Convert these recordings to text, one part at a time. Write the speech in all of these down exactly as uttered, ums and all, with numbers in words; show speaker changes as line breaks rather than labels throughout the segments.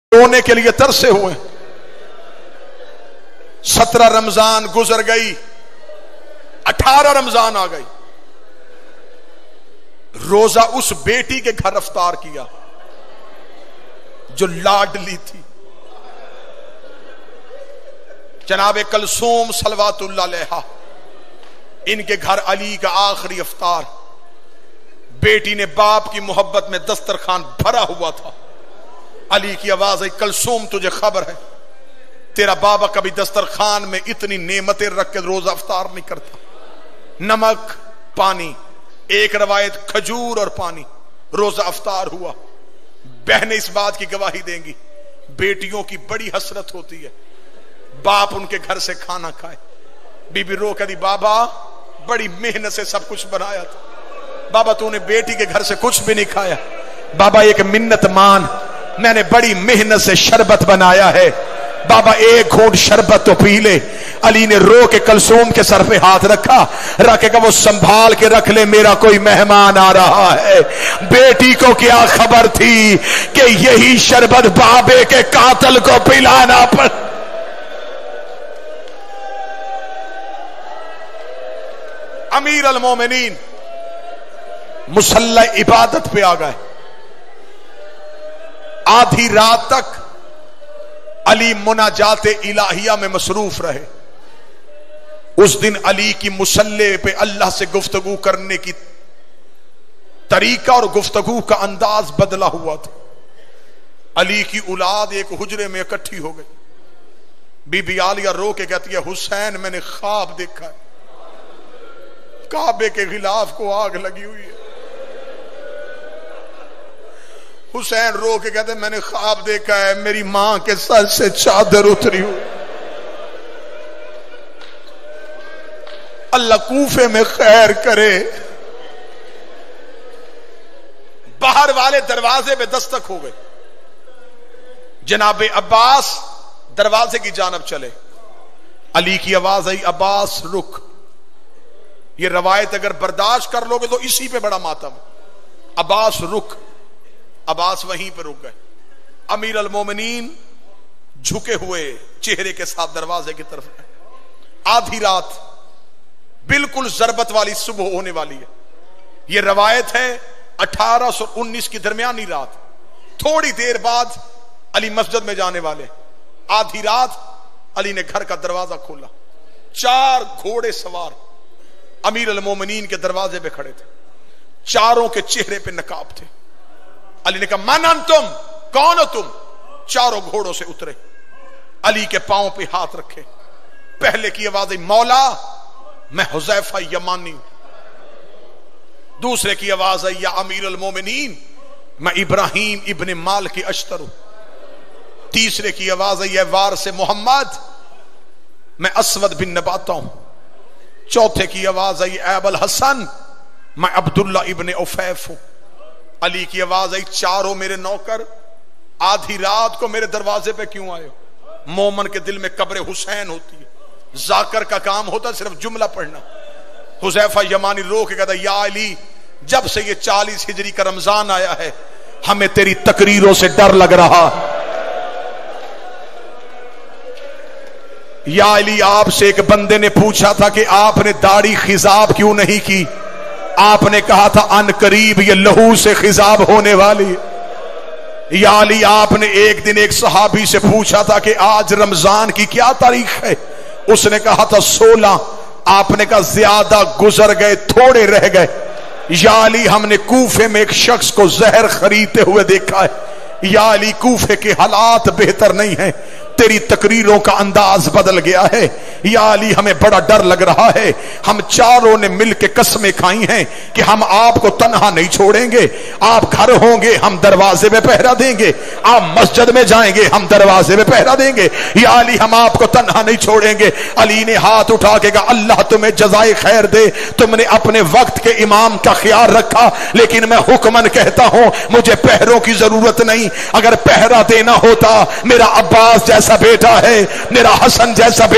رونے کے لیے ترسے ہوئے. سترہ رمضان گزر گئی، اٹھارہ رمضان آ گئی. روزہ اس بیٹی کے گھر افطار کیا جو لاڈلی تھی، جناب کلثوم صلوات اللہ علیہا. ان کے گھر علی کا آخری افطار. بیٹی نے باپ کی محبت میں دسترخوان بھرا ہوا تھا. علی کی آواز ہے، کلثوم تجھے خبر ہے تیرا بابا کبھی دسترخوان میں اتنی نعمتیں رکھ کے روزہ افطار نہیں کرتا. نمک، پانی، ایک روایت کھجور اور پانی. روزہ افطار ہوا. بہنیں اس بات کی گواہی دیں گی، بیٹیوں کی بڑی حسرت ہوتی ہے باپ ان کے گھر سے کھانا کھائے. بی بی رو کہتی بابا بڑی محنت سے سب کچھ بنایا تھا، بابا تو نے بیٹی کے گھر سے کچھ بھی نہیں کھایا. بابا ایک منت مان، میں نے بڑی محنت سے شربت بنایا ہے، بابا ایک گھونٹ شربت تو پی لے. علی نے رو کے کلثوم کے سر پہ ہاتھ رکھا، رکھے گا وہ سنبھال کے رکھ لے، میرا کوئی مہمان آ رہا ہے. بیٹی کو کیا خبر تھی کہ یہی شربت بابے کے قاتل کو پلانا پڑ. امیر المومنین مصلی عبادت پہ آ گئے. آدھی رات تک علی مناجات الہیہ میں مصروف رہے. اس دن علی کی مصلی پہ اللہ سے گفتگو کرنے کی طریقہ اور گفتگو کا انداز بدلا ہوا تھا. علی کی اولاد ایک حجرے میں اکٹھی ہو گئی. بی بی عالیہ رو کے کہتی ہے حسین میں نے خواب دیکھا ہے، کعبے کے غلاف کو آگ لگی ہوئی ہے. حسین رو کے کہتے میں نے خواب دیکھا ہے میری ماں کے سر سے چادر اتری ہوئی. اللہ کوفے میں خیر کرے. باہر والے دروازے پہ دستک ہو گئے. جناب عباس دروازے کی جانب چلے. علی کی آواز آئی عباس رک. یہ روایت اگر برداشت کر لو گے تو اسی پہ بڑا ماتم. عباس رک. عباس وہیں پہ رک گئے. امیر المومنین جھکے ہوئے چہرے کے ساتھ دروازے کی طرف گئے. آدھی رات بالکل ضربت والی صبح ہونے والی ہے. یہ روایت ہے اٹھارہ سو انیس کی درمیانی رات. تھوڑی دیر بعد علی مسجد میں جانے والے. آدھی رات علی نے گھر کا دروازہ کھولا. چار گھوڑے سوار امیر المومنین کے دروازے پہ کھڑے تھے. چاروں کے چہرے پہ نقاب تھے. علی نے کہا من انتم، کون ہو تم؟ چاروں گھوڑوں سے اترے. علی کے پاؤں پہ ہاتھ رکھے. پہلے کی آواز مولا میں حذیفہ یمانی ہوں. دوسرے کی آواز ہے یا امیر المومنین میں ابراہیم ابن مالک اشتر ہوں. تیسرے کی آواز ہے یا وارث محمد میں اسود بن نباتہ ہوں. چوتھے کی آواز ہے اے ابو الحسن میں عبداللہ ابن عفیف ہوں. علی کی آواز آئی چاروں میرے نوکر آدھی رات کو میرے دروازے پہ کیوں آئے ہو؟ مومن کے دل میں قبر حسین ہوتی ہے. ذاکر کا کام ہوتا ہے صرف جملہ پڑھنا. حذیفہ یمانی رو کے کہتا یا علی جب سے یہ چالیس ہجری کا رمضان آیا ہے ہمیں تیری تقریروں سے ڈر لگ رہا. یا علی آپ سے ایک بندے نے پوچھا تھا کہ آپ نے داڑھی خضاب کیوں نہیں کی؟ آپ نے کہا تھا ان قریب یہ لہو سے خضاب ہونے والی. یا علی آپ نے ایک دن ایک صحابی سے پوچھا تھا کہ آج رمضان کی کیا تاریخ ہے؟ اس نے کہا تھا سولہ. آپ نے کہا زیادہ گزر گئے تھوڑے رہ گئے. یا علی ہم نے کوفے میں ایک شخص کو زہر خریدتے ہوئے دیکھا ہے. یا علی کوفے کے حالات بہتر نہیں ہیں، تیری تقریروں کا انداز بدل گیا ہے. یا علی ہمیں بڑا ڈر لگ رہا ہے. ہم چاروں نے مل کے قسمیں کھائی ہیں کہ ہم آپ کو تنہا نہیں چھوڑیں گے. آپ گھر ہوں گے ہم دروازے میں پہرا دیں گے، آپ مسجد میں جائیں گے ہم دروازے میں پہرا دیں گے. یا علی ہم آپ کو تنہا نہیں چھوڑیں گے. علی نے ہاتھ اٹھا کے کہا اللہ تمہیں جزائے خیر دے، تم نے اپنے وقت کے امام کا خیال رکھا، لیکن میں حکمن کہتا ہوں مجھے پہروں کی ضرورت نہیں. اگر پہرا دینا ہوتا میرا عباس جیسا بیٹا ہے، میرا حسن جیسا بیٹا ہے،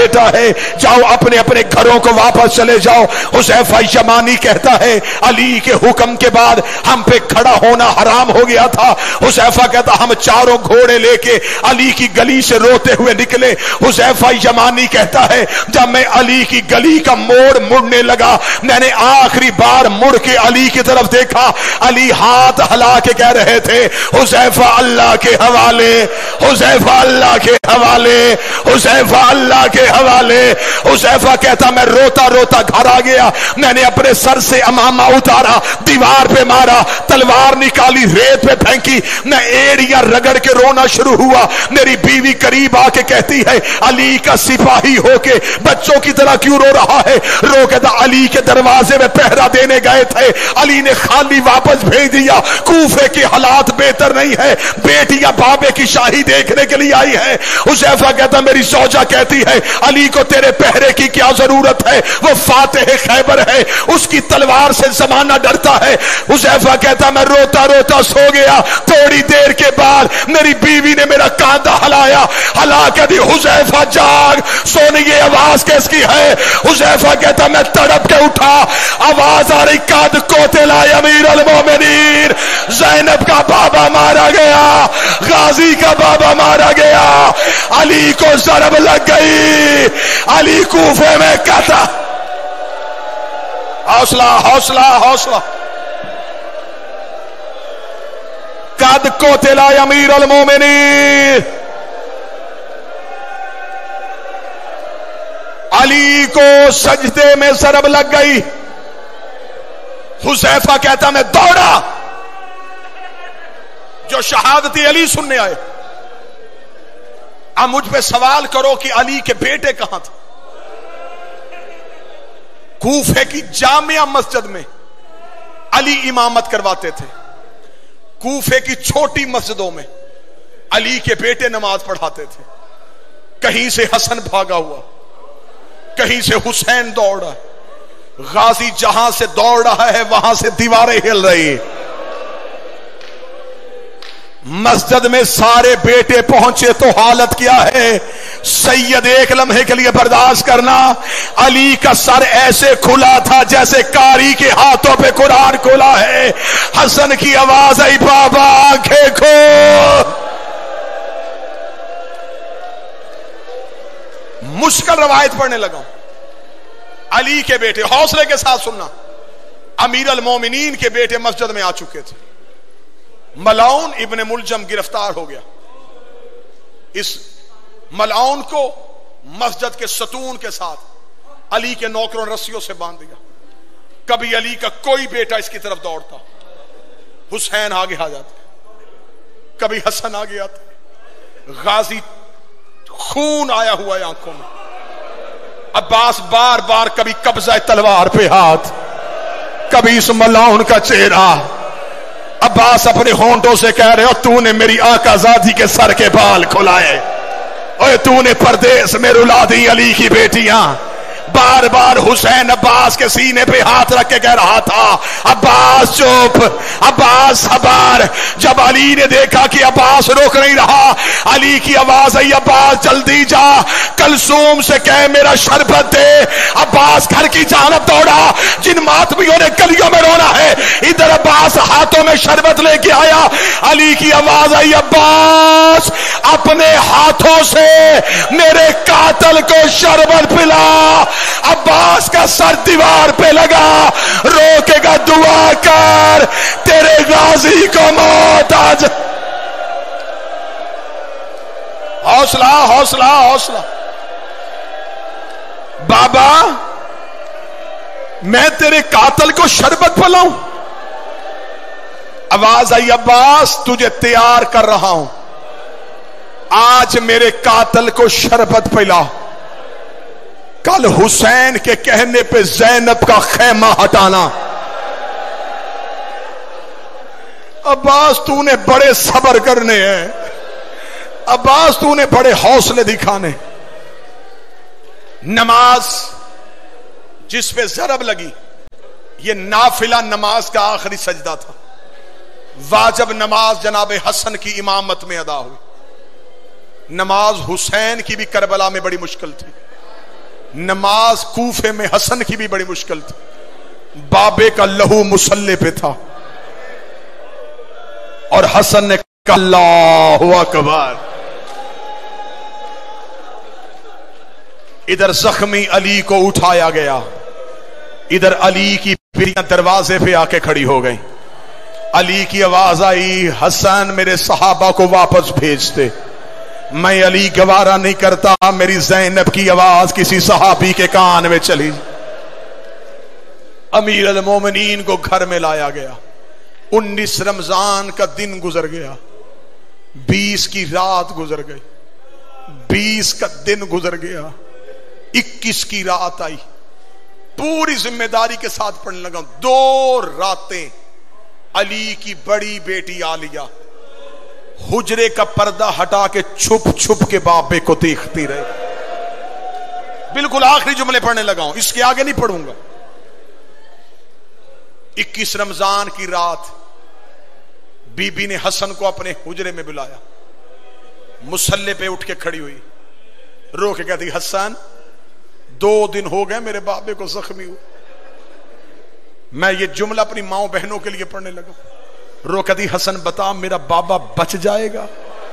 جاؤ اپنے اپنے گھروں کو واپس چلے جاؤ۔ حذیفہ یمانی کہتا ہے علی کے حکم کے بعد ہم پہ کھڑا ہونا حرام ہو گیا تھا۔ حذیفہ کہتا ہم چاروں گھوڑے لے کے علی کی گلی سے روتے ہوئے نکلے۔ حذیفہ یمانی کہتا ہے جب میں علی کی گلی کا موڑ مڑنے لگا میں نے آخری بار مڑ کے علی کی طرف دیکھا، علی ہاتھ ہلا کے کہہ رہے تھے حذیفہ اللہ کے حوالے، حذیفہ اللہ کے حوالے، حذیفہ اللہ کے حوالے۔ حذیفہ کہتا میں روتا روتا گھر آ گیا، میں نے اپنے سر سے امامہ اتارا، دیوار پہ مارا، تلوار نکالی، ریت پہ پھینکی، میں ایڑیاں رگڑ کے رونا شروع ہوا۔ میری بیوی قریب آ کے کہتی ہے علی کا سپاہی ہو کے بچوں کی طرح کیوں رو رہا ہے؟ رو کے دا علی کے دروازے میں پہرا دینے گئے تھے، علی نے خالی واپس بھیج دیا۔ کوفے کے حالات بہتر نہیں ہے، بیٹیاں بابے کی شاہی دیکھنے کے لیے آئی ہے۔ حذیفہ کہتا میری زوجہ کہتی ہے علی کو تیرے پہرے کی کیا ضرورت ہے، وہ فاتح خیبر ہے، اس کی تلوار سے زمانہ ڈرتا ہے۔ حذیفہ کہتا میں روتا روتا سو گیا، تھوڑی دیر کے بعد میری بیوی نے میرا کاندھا ہلایا، ہلا کے دی حذیفہ جاگ، سونی یہ آواز کس کی ہے؟ حذیفہ کہتا میں تڑپ کے اٹھا، آواز آ رہی قد قتل امیر المومنین، زینب کا بابا مارا گیا، غازی کا بابا مارا گیا، علی کو ضرب لگ گئی، علی کوفے میں قتل۔ حوصلہ حوصلہ حوصلہ۔ قد قتل امیر المومنین، علی کو سجدے میں ضرب لگ گئی۔ حذیفہ کہتا میں دوڑا، جو شہادت علی سننے آئے۔ اب مجھ پہ سوال کرو کہ علی کے بیٹے کہاں تھے؟ کوفے کی جامعہ مسجد میں علی امامت کرواتے تھے، کوفے کی چھوٹی مسجدوں میں علی کے بیٹے نماز پڑھاتے تھے۔ کہیں سے حسن بھاگا ہوا، کہیں سے حسین دوڑا، غازی جہاں سے دوڑ رہا ہے وہاں سے دیواریں ہل رہی ہیں۔ مسجد میں سارے بیٹے پہنچے تو حالت کیا ہے؟ سید ایک لمحے کے لیے برداشت کرنا، علی کا سر ایسے کھلا تھا جیسے کاری کے ہاتھوں پہ قرآن کھلا ہے۔ حسن کی آواز آئی بابا آنکھیں کھول۔ مشکل روایت پڑھنے لگا۔ علی کے بیٹے، حوصلے کے ساتھ سننا، امیر المومنین کے بیٹے مسجد میں آ چکے تھے۔ ملعون ابن ملجم گرفتار ہو گیا۔ اس ملعون کو مسجد کے ستون کے ساتھ علی کے نوکروں رسیوں سے باندھ دیا۔ کبھی علی کا کوئی بیٹا اس کی طرف دوڑتا، حسین آگے آ جاتے، کبھی حسن آگے آتے، غازی خون آیا ہوا ہے آنکھوں میں، عباس بار بار کبھی قبضہ تلوار پہ ہاتھ، کبھی اس ملعون کا چہرہ۔ عباس اپنے ہونٹوں سے کہہ رہے ہو تو نے میری آقا زادی کے سر کے بال کھلائے، اور تو نے پردیس میں رلا دی علی کی بیٹیاں۔ بار بار حسین عباس کے سینے پہ ہاتھ رکھ کے کہہ رہا تھا عباس چپ، عباس صبر۔ جب علی نے دیکھا کہ عباس روک نہیں رہا، علی کی آواز آئی عباس جلدی جا، کلثوم سے کہہ میرا شربت دے۔ عباس گھر کی جانب دوڑا، جن ماتمیوں نے گلیوں میں رونا ہے ادھر عباس ہاتھوں میں شربت لے کے آیا۔ علی کی آواز آئی عباس اپنے ہاتھوں سے میرے قاتل کو شربت پلا۔ عباس کا سر دیوار پہ لگا، روکے گا دعا کر تیرے غازی کو موت آ جائے۔ حوصلہ حوصلہ حوصلہ۔ بابا میں تیرے قاتل کو شربت پلاؤں؟ آواز آئی عباس تجھے تیار کر رہا ہوں، آج میرے قاتل کو شربت پلا، کل حسین کے کہنے پہ زینب کا خیمہ ہٹانا۔ عباس تو نے بڑے صبر کرنے ہیں، عباس تو نے بڑے حوصلے دکھانے۔ نماز جس پہ ضرب لگی یہ نافلہ نماز کا آخری سجدہ تھا، واجب نماز جناب حسن کی امامت میں ادا ہوئی۔ نماز حسین کی بھی کربلا میں بڑی مشکل تھی، نماز کوفے میں حسن کی بھی بڑی مشکل تھی، بابے کا لہو مسلح پہ تھا اور حسن نے کہا اللہ اکبر. ادھر زخمی علی کو اٹھایا گیا، ادھر علی کی بیٹیاں دروازے پہ آ کے کھڑی ہو گئی. علی کی آواز آئی حسن میرے صحابہ کو واپس بھیج دے. میں علی گوارا نہیں کرتا میری زینب کی آواز کسی صحابی کے کان میں چلی. امیر المومنین کو گھر میں لایا گیا. انیس رمضان کا دن گزر گیا، بیس کی رات گزر گئی، بیس کا دن گزر گیا، اکیس کی رات آئی. پوری ذمہ داری کے ساتھ پڑھنے لگا. دو راتیں علی کی بڑی بیٹی عالیہ حجرے کا پردہ ہٹا کے چھپ چھپ کے بابے کو دیکھتی رہے. بالکل آخری جملے پڑھنے لگا ہوں، اس کے آگے نہیں پڑھوں گا. اکیس رمضان کی رات بی بی نے حسن کو اپنے حجرے میں بلایا. مصلے پہ اٹھ کے کھڑی ہوئی، رو کے کہتی حسن دو دن ہو گئے میرے بابے کو زخمی ہوئے. میں یہ جملہ اپنی ماؤں بہنوں کے لیے پڑھنے لگا. رو کہتی حسن بتا میرا بابا بچ جائے گا.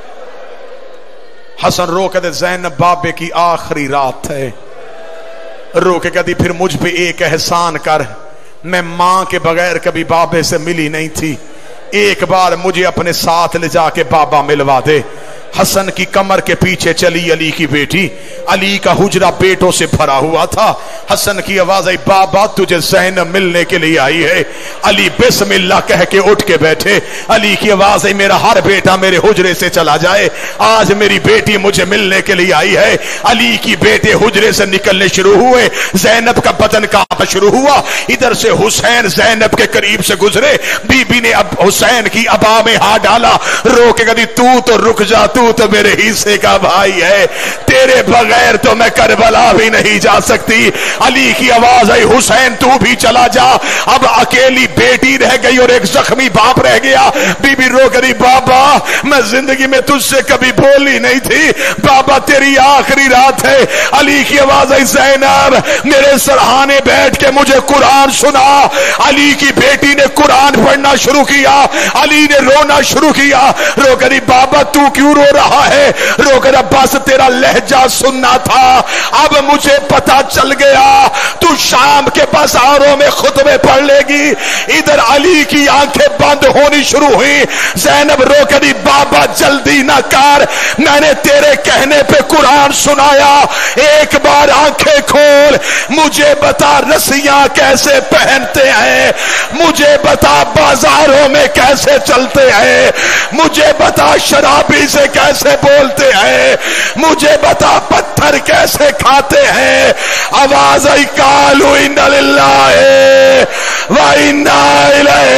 حسن رو کہتے زینب بابے کی آخری رات ہے. رو کے کہتی پھر مجھ پہ ایک احسان کر، میں ماں کے بغیر کبھی بابے سے ملی نہیں تھی، ایک بار مجھے اپنے ساتھ لے جا کے بابا ملوا دے. حسن کی کمر کے پیچھے چلی علی کی بیٹی. علی کا حجرہ بیٹوں سے بھرا ہوا تھا. حسن کی آواز آئی بابا تجھے زینب ملنے کے لیے آئی ہے. علی بسم اللہ کہہ کے اٹھ کے بیٹھے. علی کی آواز آئی میرا ہر بیٹا میرے حجرے سے چلا جائے، آج میری بیٹی مجھے ملنے کے لیے آئی ہے. علی کی بیٹے حجرے سے نکلنے شروع ہوئے، زینب کا بدن کانپنا شروع ہوا. ادھر سے حسین زینب کے قریب سے گزرے. بی بی نے اب حسین کی ابا میں ہاتھ ڈالا، رو کے کہتی تو تو رک جا، تو تو میرے حصے کا بھائی ہے، تیرے بغیر تو میں کربلا بھی نہیں جا سکتی. علی کی آواز آئی حسین تو بھی چلا جا. اب اکیلی بیٹی رہ گئی اور ایک زخمی باپ رہ گیا. بی بی رو کری بابا میں زندگی میں تجھ سے کبھی بولی نہیں تھی، بابا تیری آخری رات ہے. علی کی آواز آئی زینب میرے سرہانے بیٹھ کے مجھے قرآن سنا. علی کی بیٹی نے قرآن پڑھنا شروع کیا. علی نے رونا شروع کیا. رو کری بابا تو کیوں رو رہا ہے؟ رو کر بس تیرا لہجہ سننا تھا، اب مجھے پتا چل گیا تو شام کے بازاروں میں خطبے پڑھ لے گی. ادھر علی کی آنکھیں بند ہونی شروع ہوئی. زینب رو کری بابا جلدی نہ کر، میں نے تیرے کہنے پہ قرآن سنایا، ایک بار آنکھیں کھول، مجھے بتا رسیاں کیسے پہنتے ہیں، مجھے بتا بازاروں میں کیسے چلتے ہیں، مجھے بتا شرابی سے کیسے بولتے ہیں، مجھے بتا پتھر کیسے کھاتے ہیں. آواز آئی کالو انا للہ و انا الیہ